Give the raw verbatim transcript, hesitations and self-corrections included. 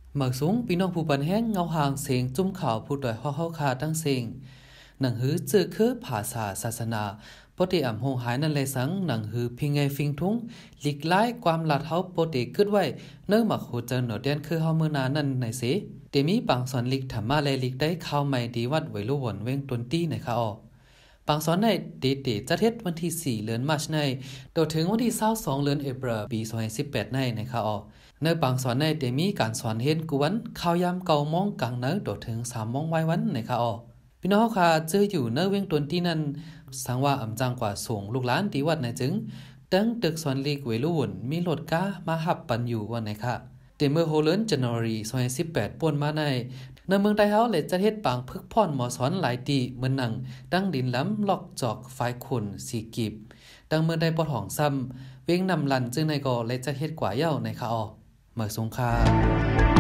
หมักสูงพี่น้องผู้ปันแห้งเงาหางเสียงจุ้มข่าวผู้ต่อยห่อเฮาคาตั้งเสียงหนังหือจื้อคือภาษาศาสนาปฏิอ่ำหงหายนั่นเลยสังหนังหือพิงไงฟิงทุงหลีกไล่ความลาดเฮาปฏิขึ้นไว้เนื้อหมักหูเจอหนอเดียนคือเฮาเมื่อนานั่นในสิเตมีบางสอนลิกธรรมะและลิกได้เข้าใหม่ดีวัดไว้รู้วนเว้งตนตี้ในค่ะออบางสอนในเดเดจะเทศวันที่สี่เดือนมาร์ชในโดยถึงวันที่ยี่สิบสองเดือนเอพริลปีสองพันสิบแปดในนะคะออในบางสอนในเดมีการสอนเห็นกวนข่าวยามเก่ามองกลางเนื้อโดยถึงสามมองไว้วันนะคะออพี่น้องค่ะเจออยู่เนื้อเว้งตนตี้นั้นสังว่าอำจังกว่าส่งลูกหลานดีวัดในจึงตั้งตึกสอนลีกเวลุวนมีรถก้ามาหับปันอยู่วันไหนค่ะแต่เมื่อโฮเลนจันวารีสองพันสิบแปดป่วนมาในในเมืองไทยเฮาเลยจะเฮ็ดปางพึกพ่อนหมอสอนหลายตีเหมือนหนังดังดินล้ำลอกจอกฝ่ายคนสีกีบดังเมืองได้ปอดห้องซ้ำเว้งนำลันจึงในก็เลยจะเฮ็ดกว่าเย้าในค่ะออเมื่อสงคราม